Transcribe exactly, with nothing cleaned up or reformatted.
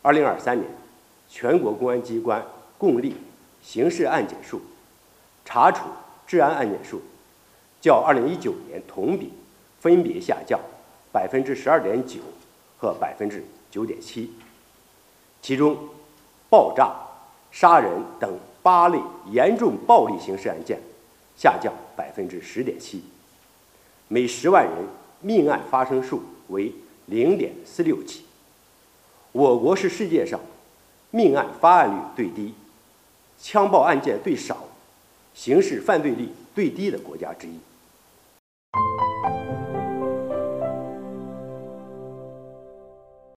二零二三年，全国公安机关共立刑事案件数、查处治安案件数较二零一九年同比分别下降百分之十二点九和百分之九点七。其中，爆炸、杀人等八类严重暴力刑事案件下降百分之十点七，每十万人命案发生数为零点四六起。我国是世界上命案发案率最低、枪爆案件最少、刑事犯罪率最低的国家之一。